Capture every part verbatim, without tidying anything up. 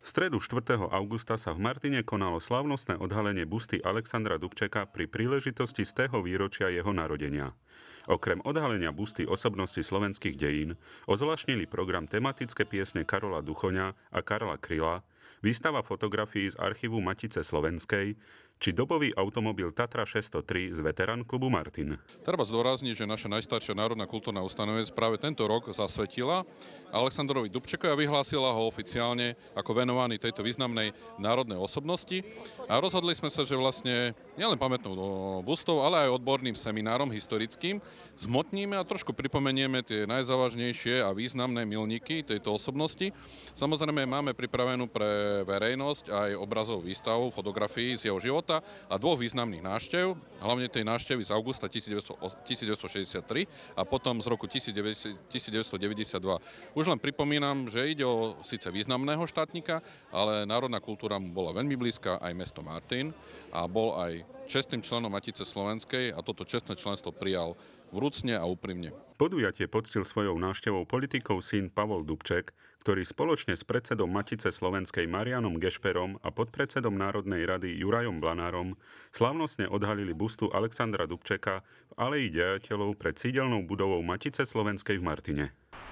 V stredu štvrtého augusta sa v Martine konalo slávnostné odhalenie busty Alexandra Dubčeka pri príležitosti stého výročia jeho narodenia. Okrem odhalenia busty osobnosti slovenských dejín ozvláštnili program tematické piesne Karola Duchoňa a Karla Kryla, výstava fotografií z archívu Matice slovenskej či dobový automobil Tatra šesťstotri z veterán klubu Martin. Treba zdôrazniť, že naša najstaršia národná kultúrna ustanovec práve tento rok zasvetila Alexandrovi Dubčekovi a vyhlásila ho oficiálne ako venovaný tejto významnej národnej osobnosti. A rozhodli sme sa, že vlastne nielen pamätnou bustou, ale aj odborným seminárom historickým zmotníme a trošku pripomenieme tie najzávažnejšie a významné milníky tejto osobnosti. Samozrejme máme pripravenú pre verejnosť aj obrazovú výstavu fotografií z jeho života a dvoch významných návštev, hlavne tej návštevy z augusta devätnásťstošesťdesiattri a potom z roku devätnásťstodeväťdesiatdva. Už len pripomínam, že ide o síce významného štátnika, ale národná kultúra mu bola veľmi blízka, aj mesto Martin, a bol aj čestným členom Matice slovenskej a toto čestné členstvo prijal vrúcne a úprimne. Podujatie poctil svojou návštevou politikov syn Pavol Dubček, ktorý spoločne s predsedom Matice slovenskej Marianom Gešperom a podpredsedom Národnej rady Jurajom Blanárom slávnostne odhalili bustu Alexandra Dubčeka v aleji dejateľov pred sídelnou budovou Matice slovenskej v Martine.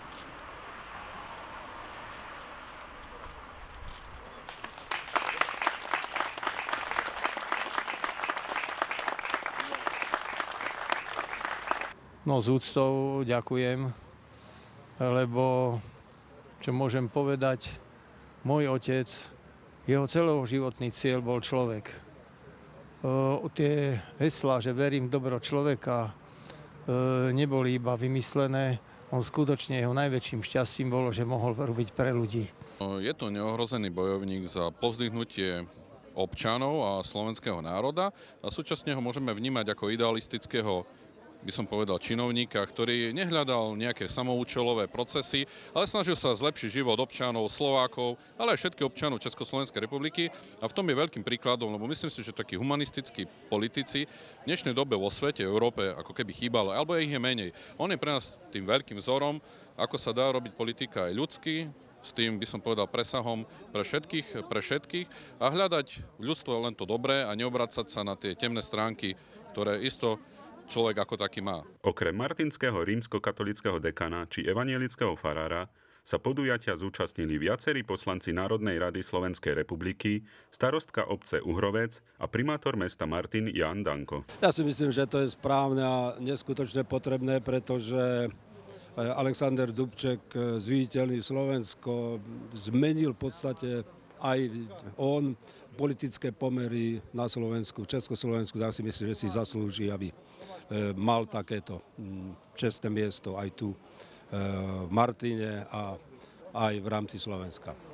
No s úctou ďakujem, lebo čo môžem povedať, môj otec, jeho celoživotný cieľ bol človek. O, tie heslá, že verím v dobro človeka, e, neboli iba vymyslené, on skutočne jeho najväčším šťastím bolo, že mohol robiť pre ľudí. Je to neohrozený bojovník za povzdvihnutie občanov a slovenského národa a súčasne ho môžeme vnímať ako idealistického, by som povedal, činovníka, ktorý nehľadal nejaké samoučelové procesy, ale snažil sa zlepšiť život občanov, Slovákov, ale aj všetkých občanov Československej republiky. A v tom je veľkým príkladom, lebo myslím si, že takí humanistickí politici v dnešnej dobe vo svete, v Európe, ako keby chýbalo, alebo ich je menej. On je pre nás tým veľkým vzorom, ako sa dá robiť politika aj ľudský, s tým, by som povedal, presahom pre všetkých, pre všetkých a hľadať v ľudstve len to dobré a neobracať sa na tie temné stránky, ktoré isto človek ako taký má. Okrem martinského rímskokatolického dekana či evanielického farára sa podujatia zúčastnili viacerí poslanci Národnej rady Slovenskej republiky, starostka obce Uhrovec a primátor mesta Martin Ján Danko. Ja si myslím, že to je správne a neskutočne potrebné, pretože Alexander Dubček, zviditeľný Slovensko, zmenil v podstate aj on politické pomery na Slovensku, v Československu, tak si myslím, že si zaslúži, aby mal takéto čestné miesto aj tu v Martine a aj v rámci Slovenska.